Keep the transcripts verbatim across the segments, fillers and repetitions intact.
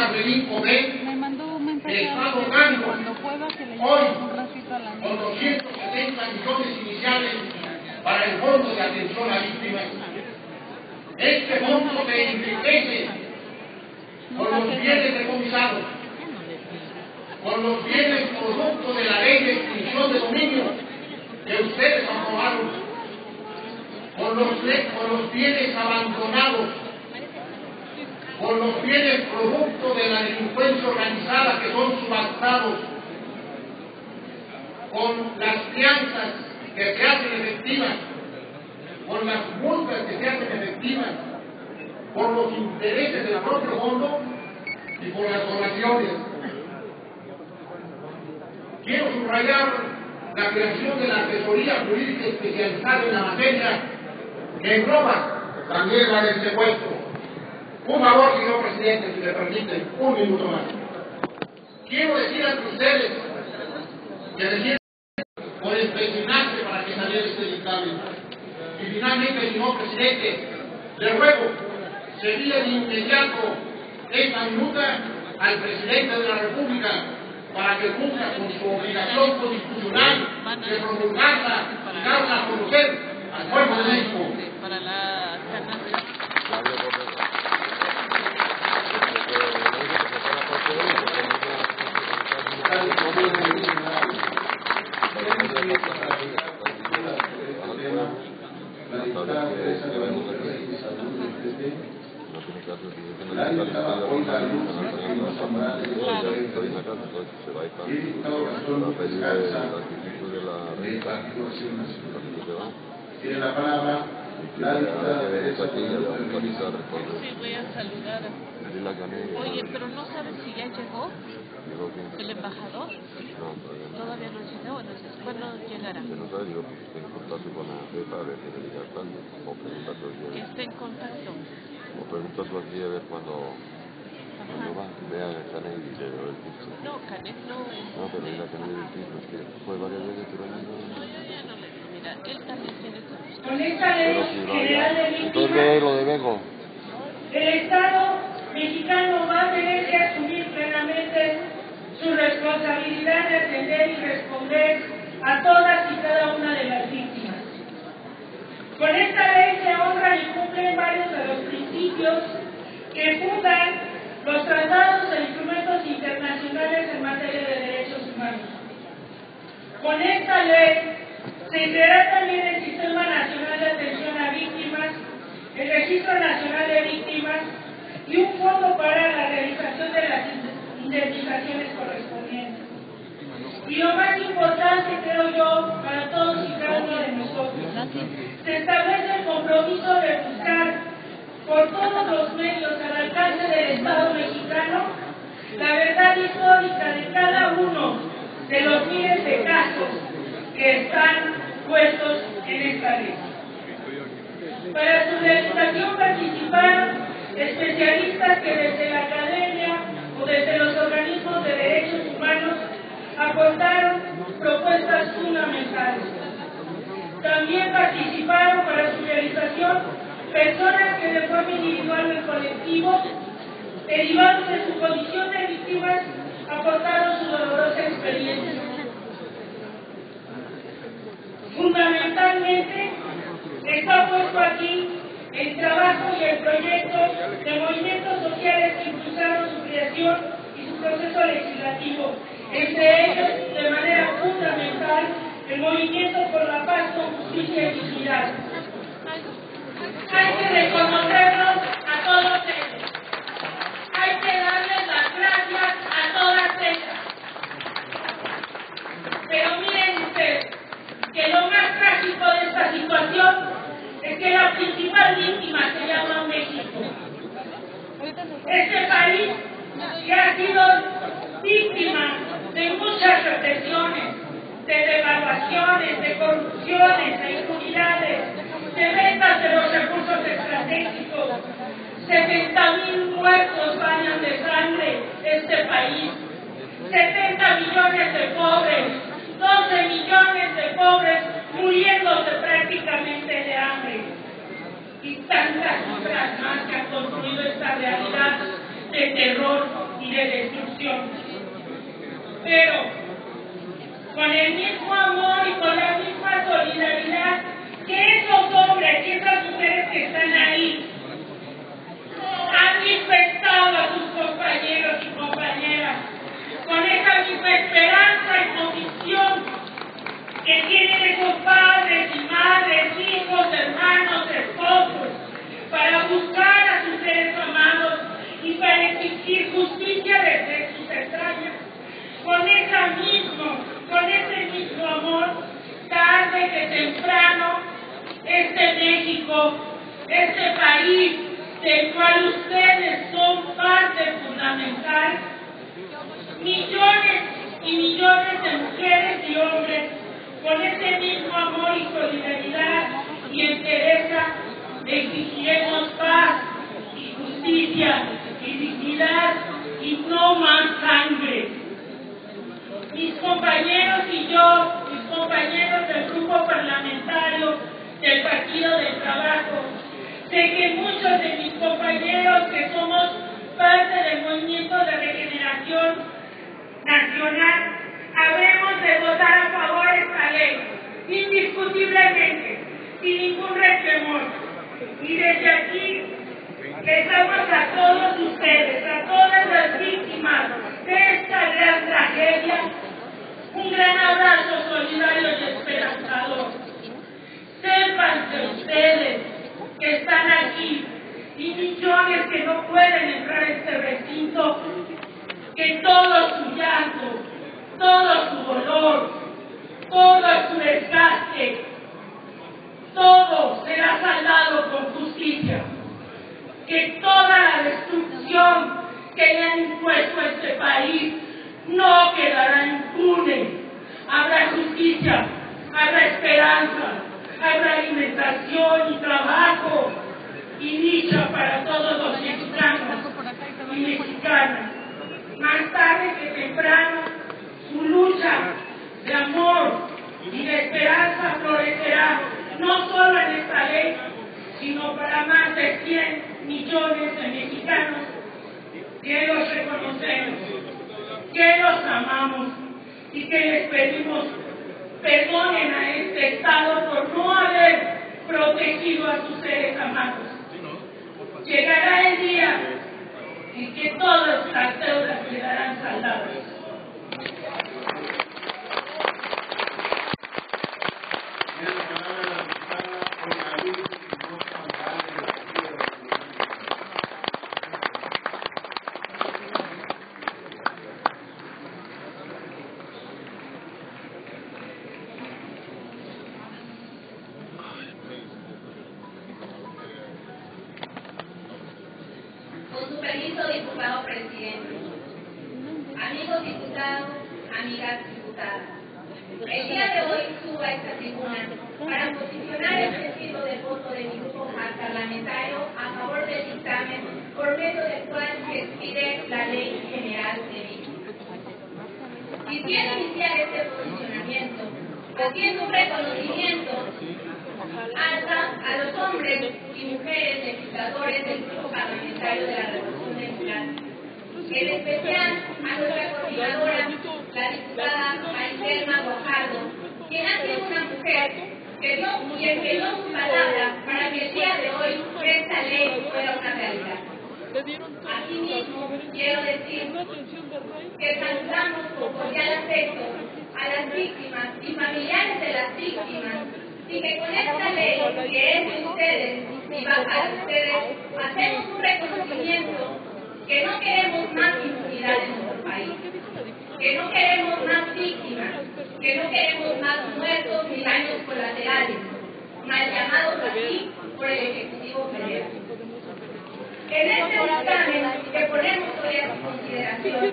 Arbelín Comet Me mandó un mensaje está a donando cuando pueda que le hoy lleve un ratito a la con niña. doscientos setenta millones iniciales para el Fondo de Atención a Víctimas. Este fondo se enriquece con los bienes decomisados, con los bienes producto de la ley de extinción de dominio que ustedes aprobaron, con los, con los bienes abandonados, con los bienes producto de la delincuencia organizada que son subastados, con las fianzas que se hacen efectivas, con las multas que se hacen efectivas, por los intereses del propio fondo y por las donaciones. Quiero subrayar la creación de la asesoría jurídica especializada en la materia, que engloba también la del secuestro. Un favor, señor presidente, si me permiten, un minuto más. Quiero decir ante ustedes que deciden por empecinarse para que saliera este dictamen. Y finalmente, señor presidente, le ruego se envíe de inmediato esta minuta al presidente de la República para que cumpla con su obligación constitucional de promulgarla y darla a conocer al pueblo de México. Para la Tiene la palabra la diputada de Derecho. Sí, voy a saludar. Oye, pero no sabes si ya llegó el embajador. Todavía no llega. Bueno, ¿cuándo llegará? Que esté en contacto. O preguntarlo aquí a ver cuando, cuando va, vea a Canet y le doy el piso. No, Canet no es... No, pero ir a Canet y el piso, es que fue varias veces, pero no... No, yo ya no le... Mira, él también tiene que buscar. Con esta ley Pero si no, general ya. de Entonces víctimas, ve lo de Bego. el Estado mexicano va a tener que asumir plenamente su responsabilidad de atender y responder a todas y cada una de las víctimas. Con esta ley se honran y cumplen varios de los principios que fundan los tratados e instrumentos internacionales en materia de derechos humanos. Con esta ley se creará también el Sistema Nacional de Atención a Víctimas, el Registro Nacional de Víctimas y un fondo para la realización de las indemnizaciones correspondientes. Y lo más importante, creo yo, para todos y cada uno de nosotros, se establece el compromiso de buscar por todos los medios al alcance del Estado mexicano la verdad histórica de cada uno de los miles de casos que están puestos en esta ley. Para su realización participaron especialistas que desde la academia o desde los organismos de derechos humanos aportaron propuestas fundamentales. También participaron para su realización personas que de forma individual o en colectivo, derivados de su condición de víctimas, aportaron su dolorosa experiencia. Fundamentalmente, está puesto aquí el trabajo y el proyecto de movimientos sociales que impulsaron su creación y su proceso legislativo, entre ellos, de manera fundamental, el movimiento por la paz con justicia y dignidad. Hay que reconocerlos a todos ellos. Hay que darles las gracias a todas ellas. Pero miren ustedes, que lo más trágico de esta situación es que la principal víctima se llama México. Este país que ha sido víctima de muchas represiones, de devaluaciones, de corrupciones, de impunidades, de ventas de los recursos estratégicos. setenta mil muertos bañan de sangre este país, setenta millones de pobres, doce millones de pobres muriéndose prácticamente de hambre, y tantas cifras más que han construido esta realidad de terror Constitución. Pero con el mismo amor y con la misma solidaridad que esos hombres y esas mujeres que están ahí han dispensado a sus compañeros y compañeras, con esa misma esperanza y convicción que tienen esos padres y madres, hijos, hermanos, esposos, para buscar a sus seres amados y para exigir justicia desde sus entrañas. Con esa mismo, con ese mismo amor, tarde que temprano, este México, este país, del cual ustedes son parte fundamental, millones y millones de mujeres y hombres, con ese mismo amor y solidaridad y entereza, exigiremos paz y justicia y dignidad y no más sangre. Mis compañeros y yo, mis compañeros del grupo parlamentario del Partido del Trabajo, sé que muchos de mis compañeros que somos parte del movimiento de regeneración nacional, habremos de votar a favor de esta ley, indiscutiblemente, sin ningún resquemor. Y desde aquí les damos a todos ustedes, a todas las víctimas de esta gran tragedia, un gran abrazo solidario y esperanzador. Sepan que ustedes que están aquí y millones que no pueden entrar a este recinto, que todo su llanto, todo su dolor, todo su desgaste, todo será saldado con justicia, que toda la destrucción que le han impuesto a este país no quedará impune. Habrá justicia, habrá esperanza, habrá alimentación y trabajo y dicha para todos los mexicanos y mexicanas. Más tarde que temprano, su lucha de amor y de esperanza florecerá, no solo en esta ley, sino para más de cien millones de mexicanos que los reconocemos, que los amamos y que les pedimos perdonen a este Estado por no haber protegido a sus seres amados. Llegará el día en que todas las deudas quedarán saldadas. Con su permiso, diputado presidente. Amigos diputados, amigas diputadas, el día de hoy subo a esta tribuna para posicionar el sentido del voto de mi grupo parlamentario a favor del dictamen por medio del cual se expide la Ley General de Víctimas. Quisiera iniciar este posicionamiento haciendo un reconocimiento a, a los hombres y mujeres legisladores del grupo parlamentario de la Revolución Democrática, en especial a nuestra coordinadora, la diputada Mariselma Guajardo, quien ha sido una mujer que dio y empeñó su palabra para que el día de hoy esta ley fuera una realidad. Asimismo, quiero decir que saludamos con cordial afecto a las víctimas y familiares de las víctimas, y que con esta ley, que es de ustedes y va para ustedes, hacemos un reconocimiento que no queremos más impunidad en nuestro país, que no queremos más víctimas, que no queremos más muertos ni daños colaterales, mal llamados así por el Ejecutivo Federal. En este dictamen que ponemos hoy a su consideración,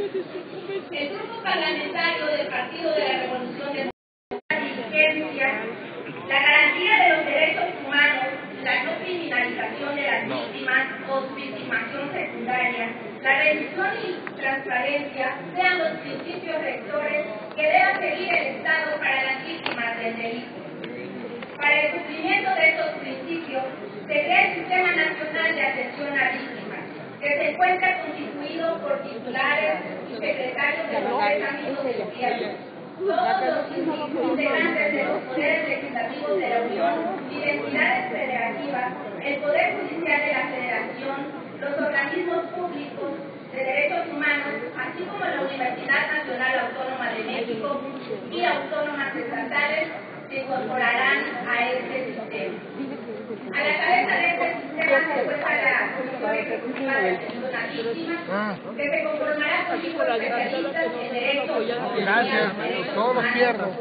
el grupo parlamentario del Partido de la Revolución Democrática, la garantía de los derechos humanos, la no criminalización de las víctimas o su victimación secundaria, la rendición y transparencia sean los principios rectores que deba seguir el Estado para las víctimas del delito. Para el cumplimiento de estos principios, se crea el Sistema Nacional de Atención a Víctimas, que se encuentra constituido compuesto por titulares y secretarios de los tres ámbitos del gobierno, todos los integrantes de los poderes legislativos de la Unión y de entidades federativas, el Poder Judicial de la Federación, los organismos públicos de derechos humanos, así como la Universidad Nacional Autónoma de México y autónomas estatales, se incorporarán a este sistema. A la cabeza de este sistema se encuentra la Comisión Ejecutiva de Atención a Víctimas, que se conformará con cinco especialistas en derechos humanos. todos pierden.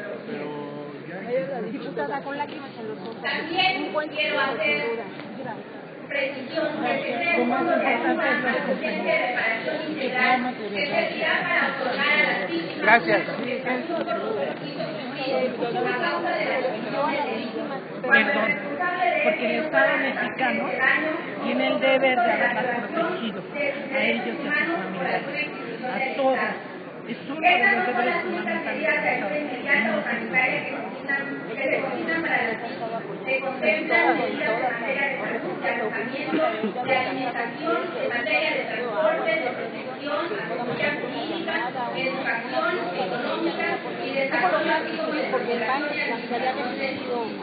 También quiero hacer precisión que se crea un fondo de ayuda a urgencia de reparación integral que servirá para otorgar a las víctimas Gracias. a causa de las condiciones de víctimas. Porque el Estado mexicano tiene el deber de haberlas protegido a ellos y a sus familiares, a todas. Es uno de los deberes fundamentales del Estado. Que se cocinan para las víctimas, se contemplan medidas en materia de salud, de alojamiento, de alimentación, en materia de transporte, de protección, asesoría jurídica, educación económica y desarrollo activo de cooperación y administración.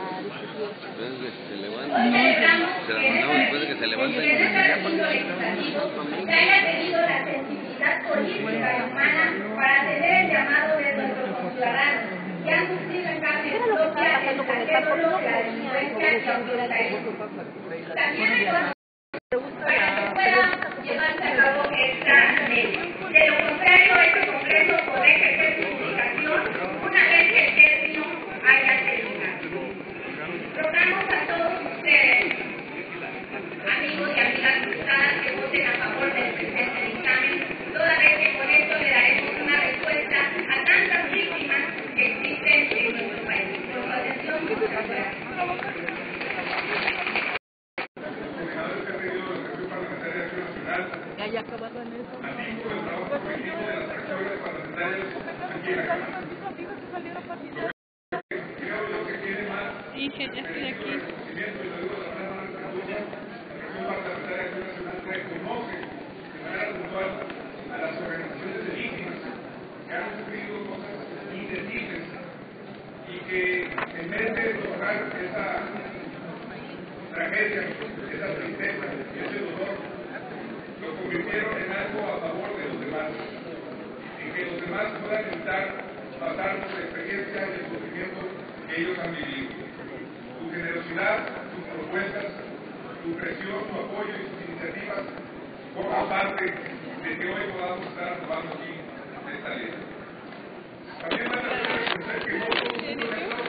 Hoy celebramos que en este recinto legislativo se haya tenido la sensibilidad política y humana para atender el llamado de nuestros conciudadanos que han sufrido en carne propia el saqueo de la delincuencia y autoritarismo. También hay cosas para que pueda llevarse a cabo esta ley. De lo contrario, este Congreso podrá ejercer su publicación una vez que el término haya terminado. Rogamos a todos ustedes, amigos y amigas diputadas, que voten a favor del presente dictamen, toda vez que con esto le daremos una respuesta a tantas víctimas que existen en nuestro país. Por su atención, muchas gracias. Ya haya acabado en eso. Sí, que ya estoy aquí. A las organizaciones de víctimas que han sufrido cosas indecibles y que en vez de lograr esa tragedia, esa tristeza y ese dolor, lo convirtieron en algo a favor de los demás, en que los demás puedan evitar pasar por la experiencia y el sufrimiento que ellos han vivido. Su generosidad, sus propuestas, su presión, su apoyo y sus iniciativas forman parte de que hoy podamos estar aprobando aquí esta ley. También van a reconocer que no todos los estados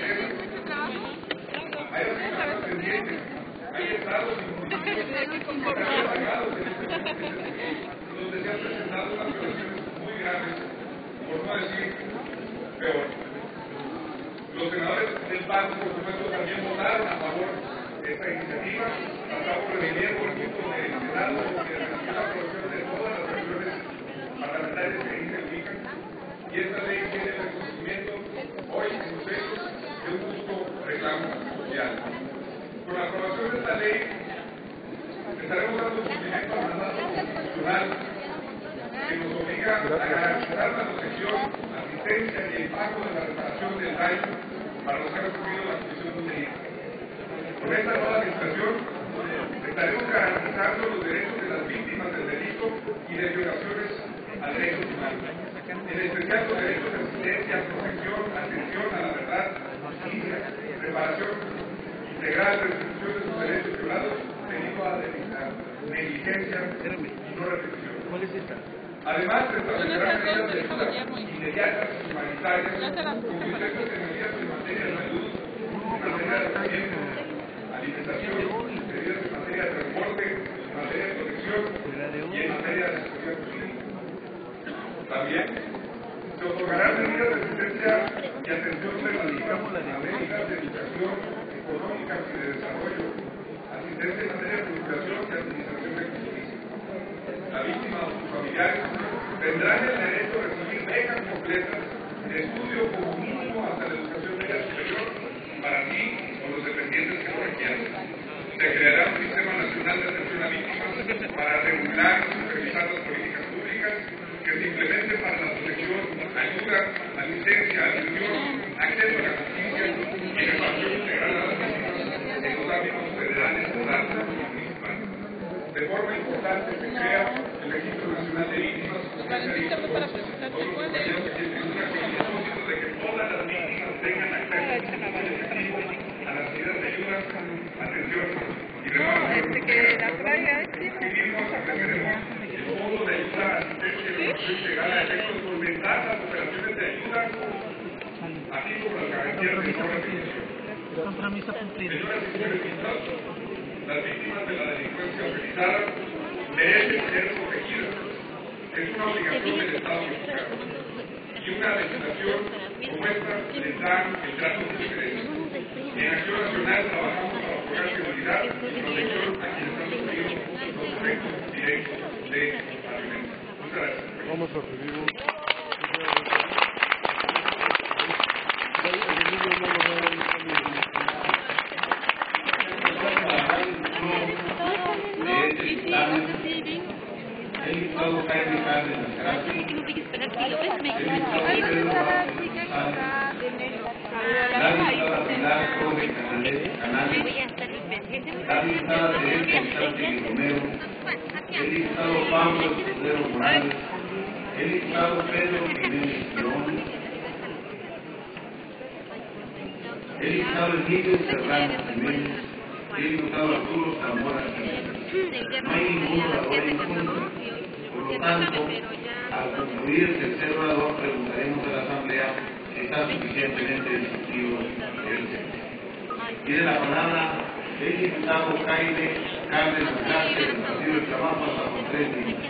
hay estados pendientes, hay estados y municipios que están rezagados en este momento, donde se han presentado unas violaciones muy graves, por no decir peor. Los senadores del P A N, por supuesto, también votaron a favor de esta iniciativa, pasamos por el tiempo el punto del Senado, que recibió la aprobación de todas las acciones parlamentarias que ahí se ubican, y esta ley tiene el reconocimiento hoy en los hechos de un justo reclamo social. Con la aprobación de esta ley estaremos dando cumplimiento al mandato constitucional que nos obliga a garantizar la protección, asistencia y el pago de la reparación del daño para los que han sufrido la condición de delito. Con esta nueva legislación estaremos garantizando los derechos de las víctimas del delito y de violaciones a derechos humanos, en especial los derechos de asistencia, protección, atención a la verdad, justicia, reparación integral, restitución de sus derechos violados debido a la negligencia y no repetición. Además, se establecerán medidas de ayuda inmediatas y humanitarias con criterios de medidas en materia de salud, en materia de tratamiento, alimentación, medidas en materia de transporte, en materia de protección y en materia de seguridad jurídica. También se otorgarán medidas de asistencia y atención relativas a medidas de educación, económicas y de desarrollo, asistencia en materia de procuración y administración de justicia. La víctima o sus familiares tendrán el derecho a recibir becas completas de estudio como mínimo hasta la educación media superior para sí o los dependientes que lo requieran. Se creará un sistema nacional de atención a víctimas para regular y supervisar las políticas ayuda, asistencia, atención, acceso a la justicia y reparación integral a las víctimas en los ámbitos federales, estatales y municipales. De forma importante se crea el Registro Nacional de Víctimas Especialistas, otros compañeros que tienen una propósito de que todas las víctimas tengan acceso efectivo a las medidas de ayuda, atención y reparación integral. Vivimos, defendemos el Fondo de Ayuda, Asistencia y Reparación Integral a efectos de solventar las operaciones de ayuda, así como las garantías de no repetición. Señoras y señores diputados, las víctimas de la delincuencia organizada merecen ser protegidas. Es una obligación del Estado mexicano. Y una legislación como esta les da el trato preferente. En Acción Nacional trabajamos para otorgar seguridad y protección a quienes han sufrido los efectos directos de la violencia. Muchas gracias. Vamos a pedir un... El diputado Jaime Cárdenas Gracia, el diputado Pedro Vázquez González, la diputada Pilar Torre Canales, la diputada Teresa Sánchez Romero, el diputado Pablo Escudero Morales, el diputado Pedro Jiménez León, el diputado Emilio Serrano Jiménez y el diputado Arturo Zamora Jiménez. No hay ningún orador en contra. Por lo tanto, al concluir el tercer orador, preguntaremos a la Asamblea si está suficientemente discutido el tema. Tiene la palabra el diputado Jaime Cárdenas Gracia del Partido del Trabajo hasta con tres minutos.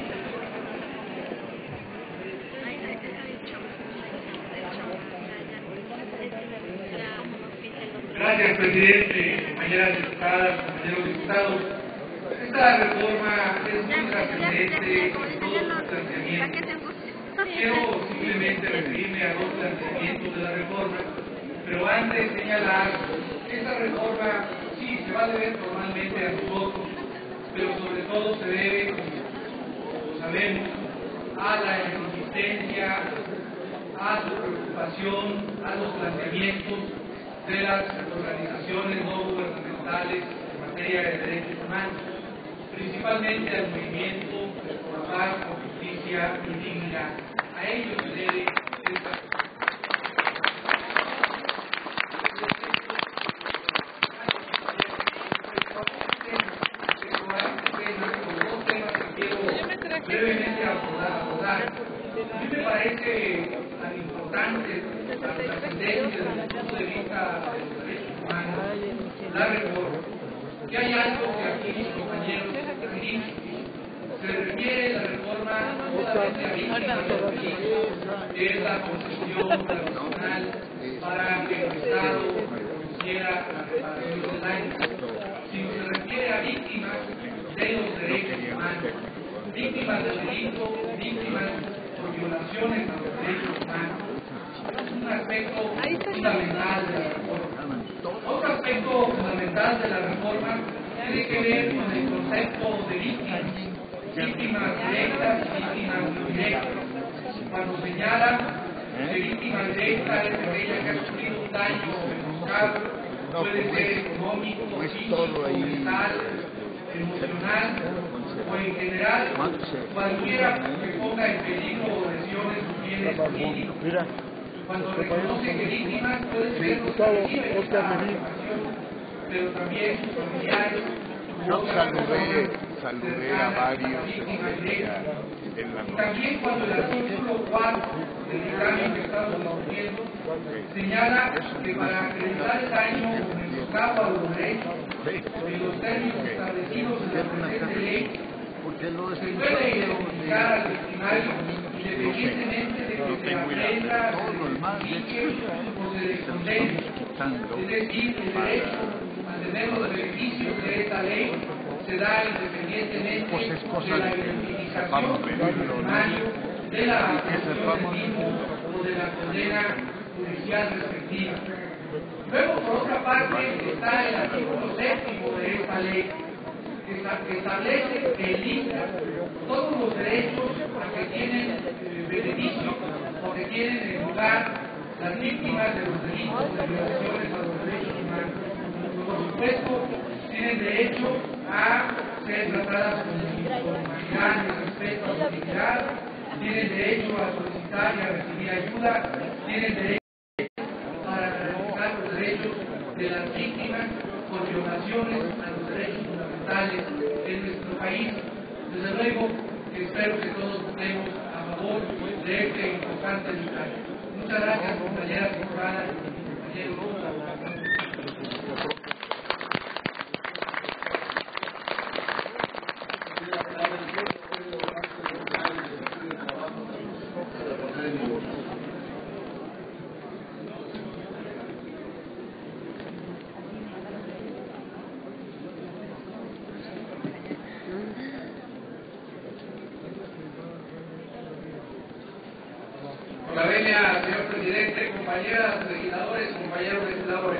Gracias, presidente, compañeras diputadas, compañeros diputados. Esta reforma es muy trascendente en todos sus planteamientos. Quiero simplemente referirme a dos planteamientos de la reforma, pero antes señalar que esta reforma sí se va a deber formalmente a nosotros, pero sobre todo se debe, como sabemos, a la insistencia, a su preocupación, a los planteamientos de las organizaciones no gubernamentales en materia de derechos humanos, principalmente al movimiento por paz, por justicia y dignidad. A ellos se debe esta. Brevemente abordar. A mí me parece tan importante, tan trascendente desde el punto de vista de los derechos humanos, la reforma, que hay algo que aquí mis compañeros han dicho. Se refiere la reforma solamente a víctimas del delito, que es la concesión tradicional para que el Estado hiciera la reparación del daño, sino se refiere a víctimas de los derechos humanos, víctimas del delito, víctimas por violaciones a los derechos humanos. Es un aspecto fundamental de la reforma. Otro aspecto fundamental de la reforma tiene que ver con el concepto de víctimas, víctimas directas y víctimas indirectas. Cuando señala que víctima directa es aquella que ha sufrido un daño menoscabo, puede ser económico, físico, mental, emocional o en general cualquiera que ponga en peligro lesiones o bienes jurídicos. Cuando reconoce que víctimas pueden ser los que reciben esta información, pero también sus familiares. Yo saludé, saludé a varios este, en la noche. También cuando el artículo cuatro del dictamen que estamos discutiendo señala que para acreditar el daño menoscabo a los derechos en los términos establecidos en la presente ley, se puede identificar al victimario independientemente de que se aprenda, se identifique o se descondene. Es decir, el derecho a tener los beneficios de esta ley se da independientemente de la identificación del victimario, de la acusación del mismo o de la condena judicial respectiva. Luego, por otra parte, está el artículo séptimo de esta ley, que establece que limita todos los derechos a que tienen beneficio o que tienen en lugar juzgar las víctimas de los delitos de violaciones a los derechos humanos. Por supuesto, tienen derecho a ser tratadas con humanidad y respeto a su dignidad, tienen derecho a solicitar y a recibir ayuda, tienen derecho para garantizar los derechos de las víctimas por violaciones a los derechos fundamentales en nuestro país. Desde luego, espero que todos votemos a favor de este importante lugar. Muchas gracias, compañeras diputadas y compañeros. Con la venia, señor presidente, compañeras legisladores, compañeros legisladores.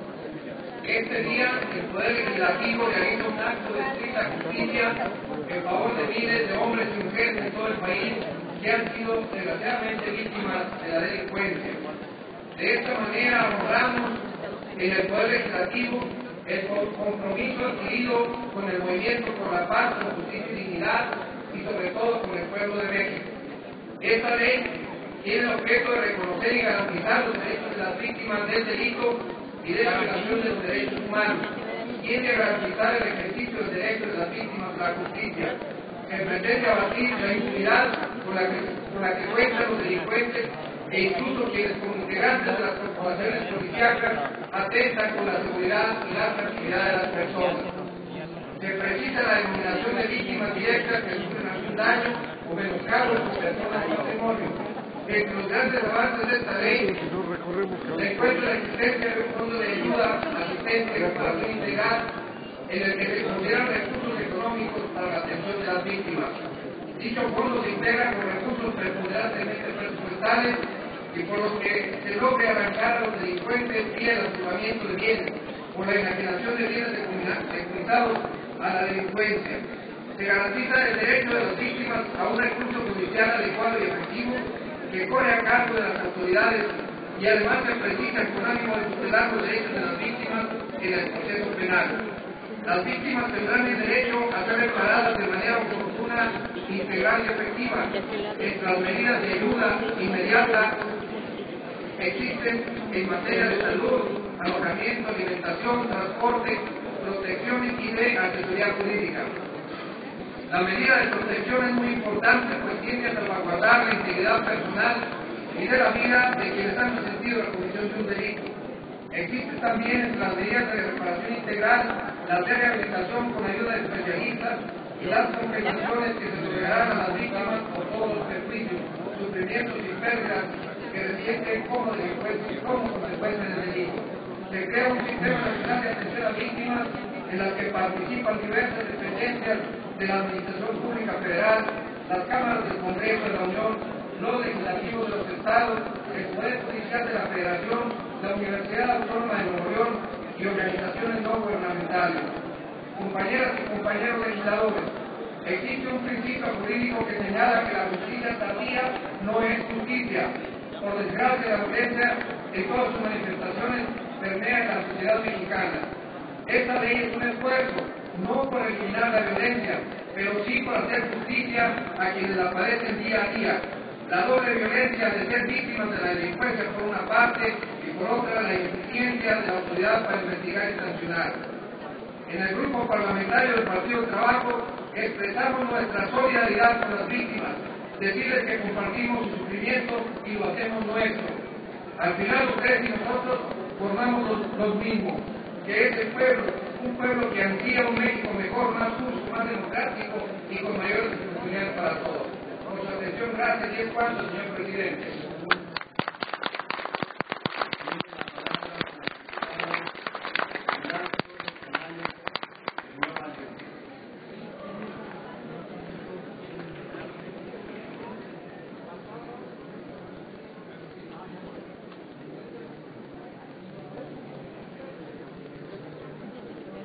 Este día el Poder Legislativo realiza un acto de estricta justicia en favor de miles de hombres y mujeres en todo el país que han sido desgraciadamente víctimas de la delincuencia. De esta manera honramos en el Poder Legislativo el compromiso adquirido con el movimiento por la paz, la justicia y dignidad y sobre todo con el pueblo de México. Esta ley tiene el objeto de reconocer y garantizar los derechos de las víctimas del delito y de la violación de los derechos humanos. Tiene que garantizar el ejercicio del derecho de las víctimas a la justicia. Se pretende abatir la impunidad con la que, con la que cuentan los delincuentes e incluso quienes como integrantes de las corporaciones policíacas atentan con la seguridad y la tranquilidad de las personas. Se precisa la eliminación de víctimas directas que sufren algún daño o menoscabo en su persona o patrimonio. Entre los grandes avances de esta ley se encuentra la existencia de un fondo de ayuda, asistencia y reparación integral en el que se consideran recursos económicos para la atención de las víctimas. Dicho fondo se integra con recursos preponderantemente presupuestales y por los que se logra arrancar a los delincuentes vía el aseguramiento de bienes o la enajenación de bienes decomisados a la delincuencia. Se garantiza el derecho de las víctimas a un recurso judicial adecuado y efectivo que corre a cargo de las autoridades y además se precisa con ánimo de tutelar los derechos de las víctimas en el proceso penal. Las víctimas tendrán el derecho a ser reparadas de manera oportuna, integral y efectiva. Entre las medidas de ayuda inmediata existen en materia de salud, alojamiento, alimentación, transporte, protección y de asesoría jurídica. La medida de protección es muy importante, pues tiende a salvaguardar la integridad personal y de la vida de quienes han resentido la comisión de un delito. Existen también entre las medidas de reparación integral las de rehabilitación con ayuda de especialistas y las compensaciones que se otorgarán a las víctimas por todos los perjuicios, sufrimientos y pérdidas que resienten como, como consecuencia del delito. Se crea un sistema nacional de atención a víctimas en las que participan diversas dependencias de la Administración Pública Federal, las cámaras del Congreso de la Unión, los legislativos de los estados, el Poder Judicial de la Federación, la Universidad Autónoma de Nuevo León y organizaciones no gubernamentales. Compañeras y compañeros legisladores, existe un principio jurídico que señala que la justicia tardía no es justicia. Por desgracia, la violencia en todas sus manifestaciones permea en la sociedad mexicana. Esta ley es un esfuerzo, no por eliminar la violencia, pero sí por hacer justicia a quienes la padecen día a día. La doble violencia de ser víctimas de la delincuencia por una parte y por otra la ineficiencia de la autoridad para investigar y sancionar. En el grupo parlamentario del Partido Trabajo expresamos nuestra solidaridad con las víctimas, decirles que compartimos su sufrimiento y lo hacemos nuestro. Al final ustedes y nosotros formamos los, los mismos, que es el pueblo, un pueblo que ansía un México mejor, más justo, más democrático y con mayores oportunidades para todos. Por su atención, gracias y es cuanto, señor presidente.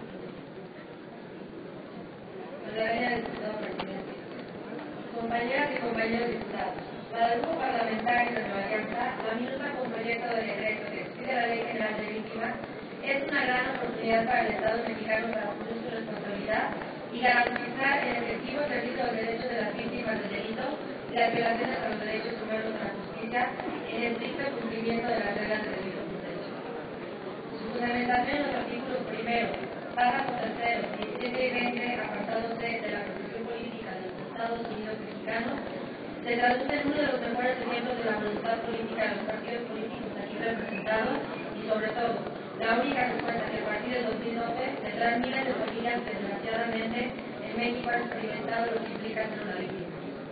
Compañeras y y compañeros diputados, para el grupo parlamentario de Nueva Alianza, la minuta con proyecto de decreto que expide la Ley General de Víctimas es una gran oportunidad para el Estado mexicano para asumir su responsabilidad y garantizar el efectivo servicio de los derechos de las víctimas del delito y las violaciones a los derechos humanos de la justicia en el estricto cumplimiento de las reglas del debido proceso. Su fundamentación en los artículos primero, párrafo tercero, diecisiete y veinte, apartado C de la Constitución Política de los Estados Unidos Mexicanos, se traduce en uno de los mejores ejemplos de la voluntad política de los partidos políticos aquí representados y, sobre todo, la única respuesta que a partir del dos mil doce tendrán miles de familias que, desgraciadamente, en México han experimentado lo que implica ser una víctima.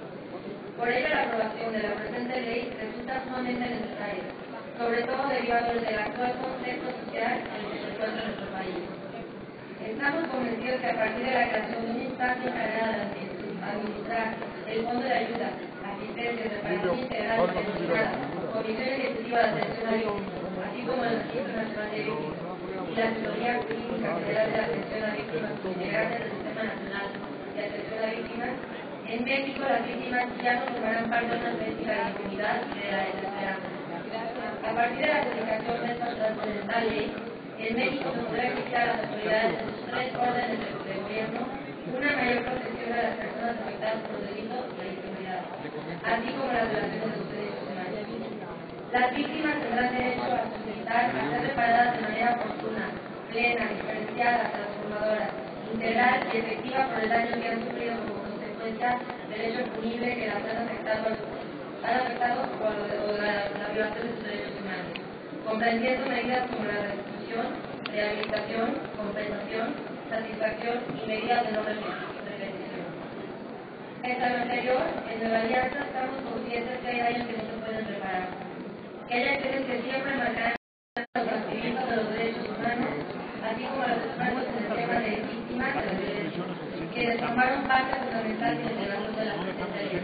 Por ello, la aprobación de la presente ley resulta sumamente necesaria, sobre todo derivado del actual contexto social en el que se encuentra nuestro país. Estamos convencidos que a partir de la creación de una instancia encargada de administrar el Fondo de Ayuda, Asistencia y Reparación Integral denominada Comisión Ejecutiva de Atención a Víctimas, así como el Registro Nacional de Víctimas y la Asesoría Clínica Federal de Atención a Víctimas integrantes del Sistema Nacional de Atención a Víctimas, en México las víctimas ya no formarán parte de una política de impunidad y de la desesperanza. A partir de la publicación de esta trascendental ley, en México se podrá exigir a las autoridades de sus tres órdenes de, de gobierno una mayor protección a las personas afectadas por delitos de la impunidad, así como las violaciones de sus derechos humanos. Las víctimas tendrán derecho a solicitar a ser reparadas de manera oportuna, plena, diferenciada, transformadora, integral y efectiva por el daño que han sufrido como consecuencia del hecho punible que las han afectado, han afectado por la, la violación de sus derechos humanos, comprendiendo medidas como la restitución, rehabilitación, compensación, satisfacción y medidas de no repetición. Pese a lo anterior, en Nueva Alianza estamos conscientes que hay daños que no se pueden reparar, que hay acciones que siempre marcarán los activistas de los derechos humanos, así como los expertos en el tema de víctimas de la violencia, quienes formaron parte fundamental en la integración de la presente ley.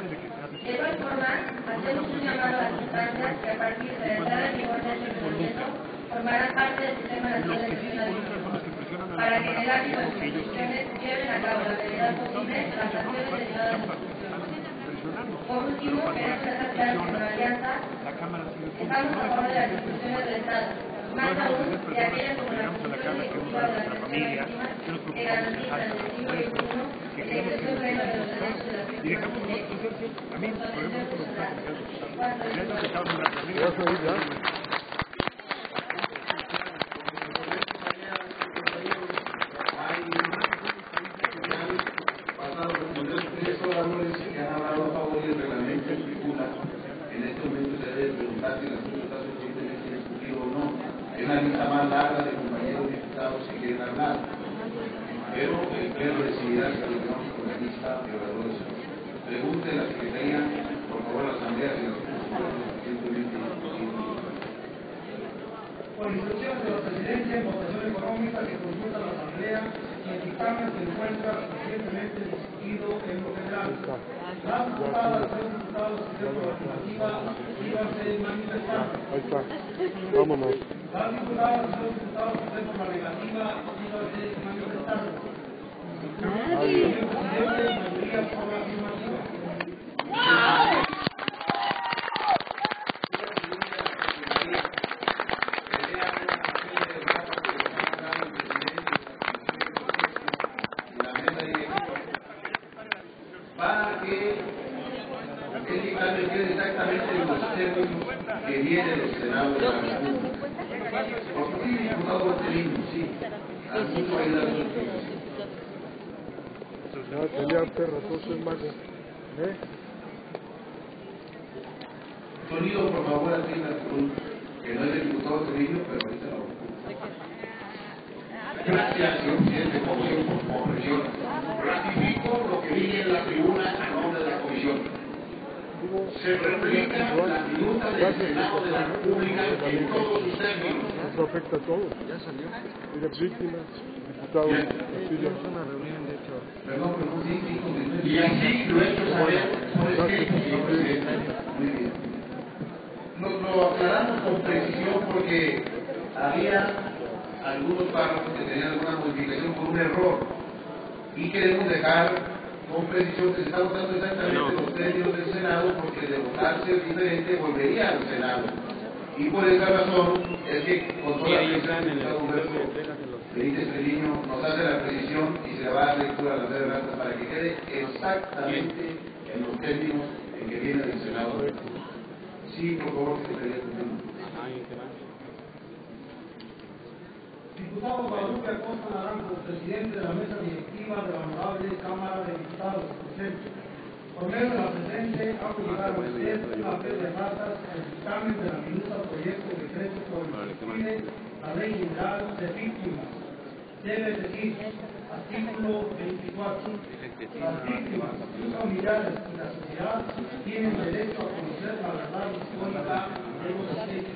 De igual forma, hacemos un llamado a las instancias que a partir de la entrada en vigor de este reglamento formarán parte del Sistema Nacional de Atención a Víctimas, para que en el ámbito de sus instituciones lleven a cabo la brevedad posible las acciones derivadas de sus funciones. Por último, queremos dejar claro que en la Alianza estamos a favor de las instituciones del Estado, más aún de aquellas como la Comisión Ejecutiva de la Atención a Víctimas, que garantizan en el siglo veintiuno el ejercicio pleno de los derechos de las víctimas de derechos, protección personal, cuatro la lista más larga de compañeros diputados que quieren hablar, pero eh, quiero recibir a continuamos con la lista de oradores. Pregunte a la Secretaría, por favor, a la Asamblea de los ciento veinte. Por instrucciones de la Presidencia en votación económica que consulta a la Asamblea y el dictamen se encuentra recientemente discutido en lo general. Las diputadas, tres diputados que se por afirmativa inscríbanse en manifestar. Ahí está. Vámonos. Las diputadas, tres diputados que se por la negativa inscríbanse en manifestar. Señor presidente, mayoría por la afirmativa. Para que el dictamen quede exactamente en los términos que viene del Senado de la República. Porque sí, diputado Botelino, sí. Al mundo hay la justicia. Ya tenía perro, todo el mago. ¿Eh? Sonido, por favor, así en la cruz, que no es del diputado Trujillo, pero ahorita lo ocupa. Gracias, señor presidente, como siempre, por comprensión. Ratifico lo que dije en la tribuna a nombre de la comisión. Se replica la minuta del Senado de la República en todos sus términos. Eso afecta a todos. Ya salió. Y las víctimas, diputados, Castillo. Perdón, perdón, sí, sí, continúe. Y así lo he hecho saber por escrito, señor presidente. Muy bien. Nos lo aclaramos con precisión porque había algunos párrafos que tenían alguna modificación por un error y queremos dejar con precisión que se está votando exactamente no. los términos del Senado, porque de votarse diferente volvería al Senado. Y por esa razón es que con toda la precisión el Estado Humberto Benítez Treviño nos hace la precisión y se le va a dar lectura a la red blanca para que quede exactamente en los términos en que viene del Senado. Sí, por favor, Secretaría de Gobierno. Diputado Guadalupe Acosta Naranjo, presidente de la mesa directiva de la Honorable Cámara de Diputados presente. Por medio de la presente, hago llegar a usted una fe de ratas al dictamen de la minuta proyecto de decreto por el que pide la Ley General de Víctimas. Debe decir, artículo veinticuatro, las víctimas, sus familiares y la sociedad tienen derecho a conocer la verdad histórica de los hechos.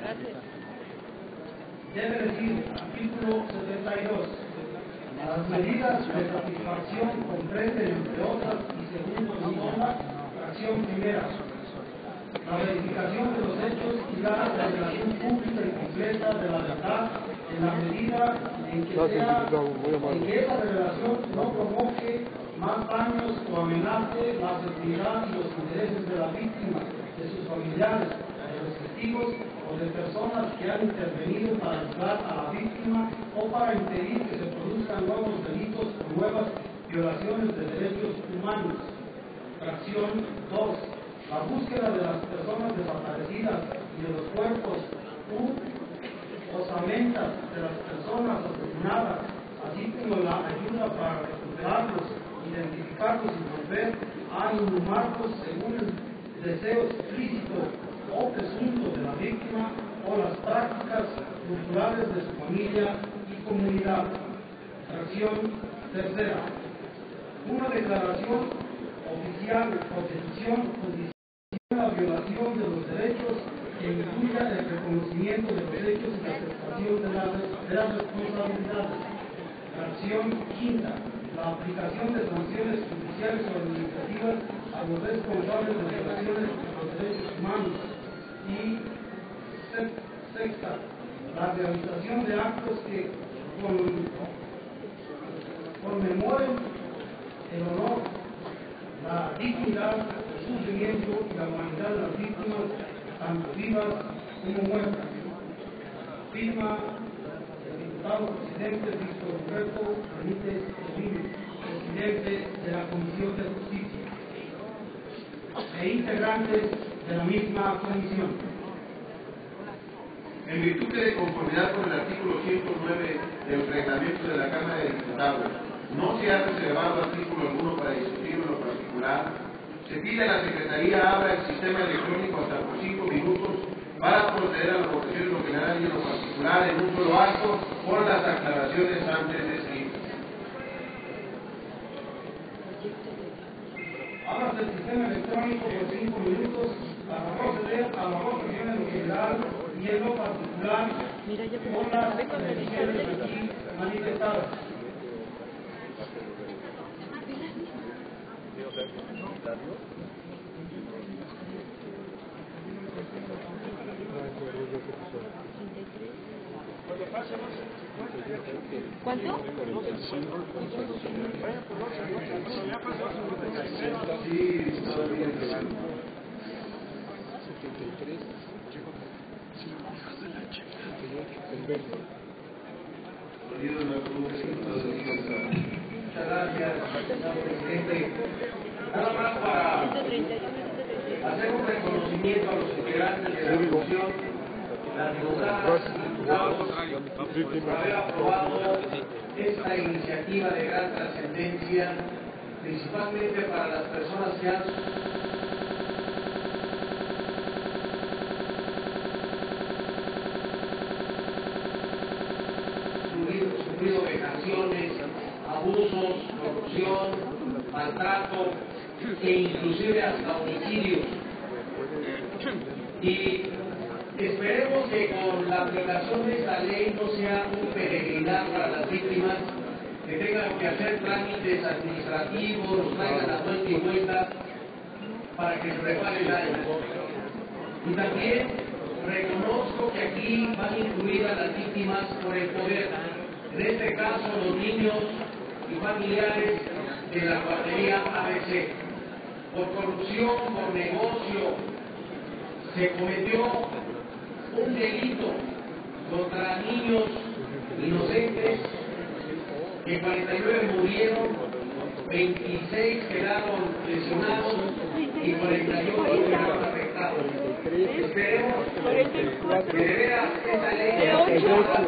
Debe decir, artículo setenta y dos, las medidas de satisfacción comprenden, entre otras, y según norma, acción primera, la verificación de los hechos y la revelación pública y completa de la verdad en la medida en que, sea, en que esa revelación no provoque más daños o amenace la seguridad y los intereses de la víctima, de sus familiares, de los testigos o de personas que han intervenido para ayudar a la víctima o para impedir que se produzcan nuevos delitos o nuevas violaciones de derechos humanos. Fracción dos. La búsqueda de las personas desaparecidas y de los cuerpos u osamentas de las personas asesinadas, así como la ayuda para recuperarlos, identificarlos y volver a inhumarlos según el deseo explícito o presunto de la víctima o las prácticas culturales de su familia y comunidad. Fracción tercera. Una declaración oficial o decisión judicial la violación de los derechos que incluya el reconocimiento de los hechos y la aceptación de las, de las responsabilidades. Fracción quinta. La aplicación de sanciones judiciales o administrativas a los responsables de violaciones de los derechos humanos. Y sexta, la realización de actos que con, conmemoren el honor, la dignidad, el sufrimiento y la humanidad de las víctimas, tanto vivas como muertas. Firma el diputado presidente Víctor Humberto Benítez Treviño, presidente de la Comisión de Justicia, e integrantes de la misma comisión. En virtud de conformidad con el artículo ciento nueve del reglamento de la Cámara de Diputados, no se ha reservado artículo alguno para discutirlo en lo particular, se pide a la Secretaría abra el sistema electrónico hasta por cinco minutos para proceder a la votación en lo general y en lo particular en un solo acto con las aclaraciones antes descritas. Abra el sistema electrónico por cinco minutos para proceder a la votación en lo general y en lo particular con las decisiones aquí manifestadas. ¿Cuánto? Muchas gracias, señor presidente. Nada más para hacer un reconocimiento a los integrantes de la comisión, las diputadas y diputados, por haber aprobado esta iniciativa de gran trascendencia, principalmente para las personas que han sufrido, sufrido vejaciones, abusos, corrupción, maltrato e inclusive hasta homicidios. Y esperemos que con la aplicación de esta ley no sea un peregrinar para las víctimas, que tengan que hacer trámites administrativos, los traigan a vuelta y vuelta para que se reparen daños. Y también reconozco que aquí van incluidas las víctimas por el poder, en este caso los niños y familiares en la guardería A B C. Por corrupción, por negocio, se cometió un delito contra niños inocentes, que cuarenta y nueve murieron, veintiséis quedaron lesionados y cuarenta y ocho quedaron afectados. Esperemos que de veras esta ley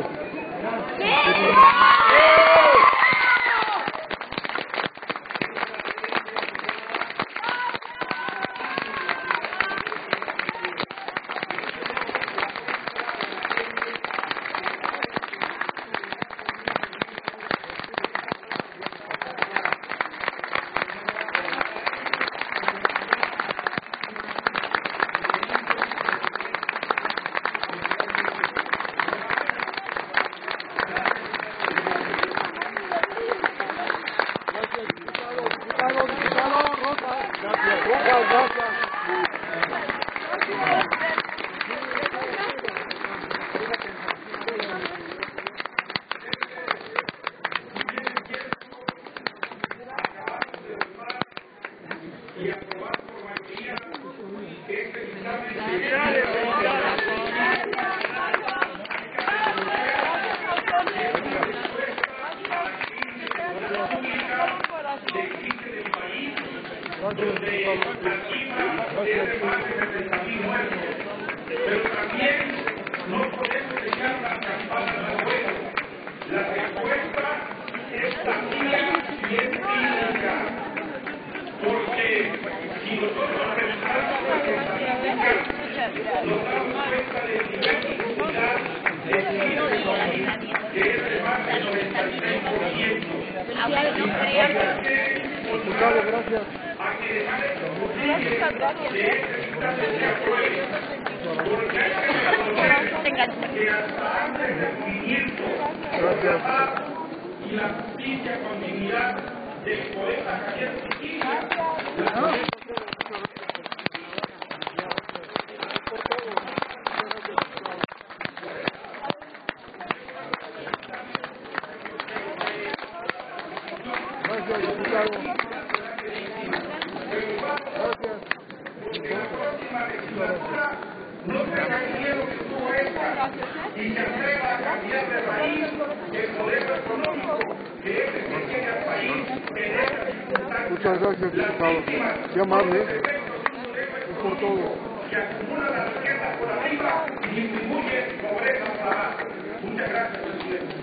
y la justicia con dignidad del poeta Javier Chiquilla. No tenga miedo que tuvo esta y se atreva a cambiar de país el poder económico que es el que tiene al país en esta circunstancia. Muchas gracias, diputado. Qué amable. Es por todo. Que acumula la riqueza por arriba y distribuye pobreza por abajo. Muchas gracias, presidente.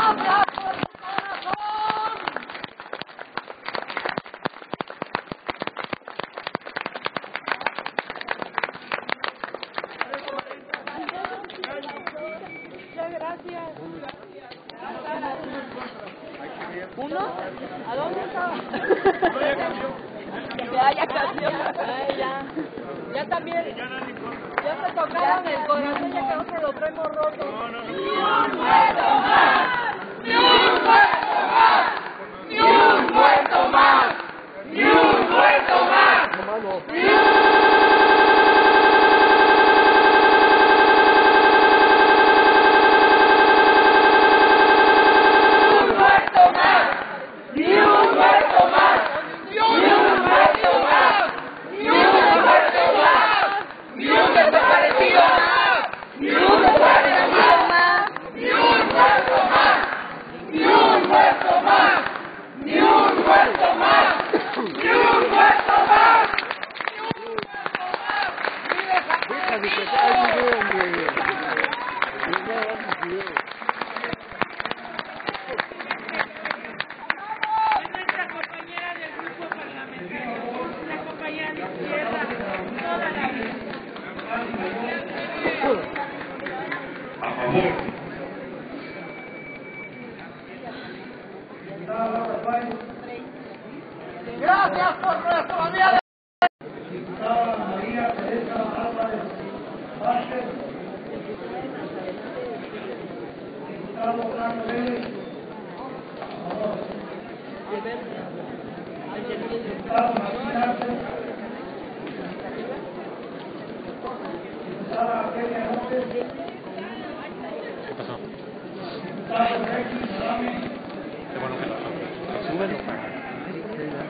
¿Uno? ¿A dónde estaba? Ya, ya cambió. Ay, ya. Ya también. Ya se tocaron el corazón, ya que no se lo traemos roto. No, no, no. ¡Ni un muerto más! ¡Ni un muerto más! ¡Ni un muerto más! ¡Ni un muerto más! ¡Ni un Gracias por nuestro día de... Diputada María Teresa Álvarez Vázquez. Diputado Carlos Vélez. Diputado Martín Arce. Diputada Argelia López. ¿Qué pasó? Diputado Rex Salame. Qué bueno que lo súbelo para...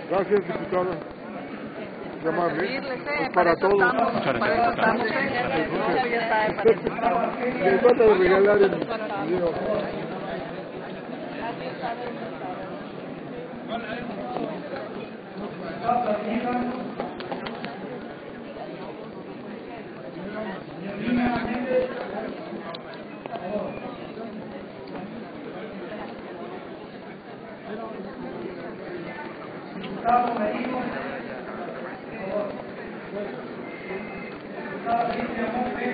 Gracias, diputada. Qué amable. Servirles, eh, Es para todos. estamos, para eso estamos, eh. Ya está, para eso estamos. Me trata de regalar el video. Gustavo Merino, por favor. Diputada Lidia Monte,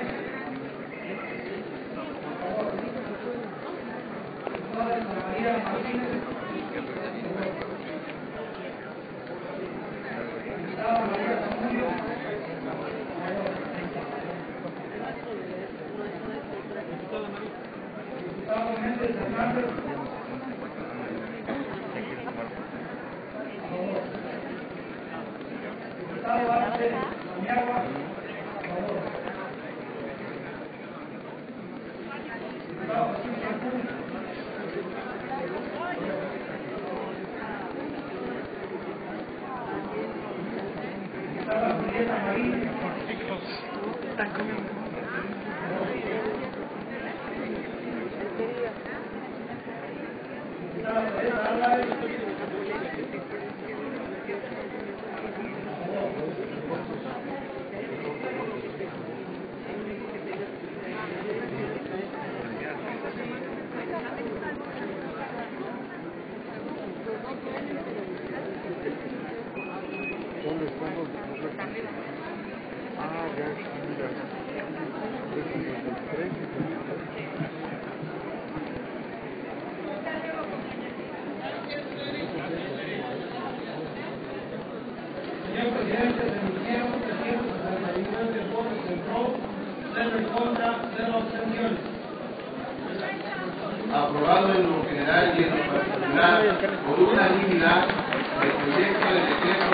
por favor. Diputada Ana María Martínez, por favor. Diputada María Zamudio, por favor. Diputado Méndez Hernández, Diputado Arce Amiagua, por favor. Diputado Jesús Cancún. Diputada Julieta Marín. Diputada Teresa Álvarez. ¿Dónde están los diputados? Ah, ya, mira. Es cincuenta y tres. Señor presidente, se emitieron trescientos sesenta y nueve votos en pro, cero en contra, cero abstenciones. Aprobado en lo general y en lo particular por unanimidad el proyecto de decreto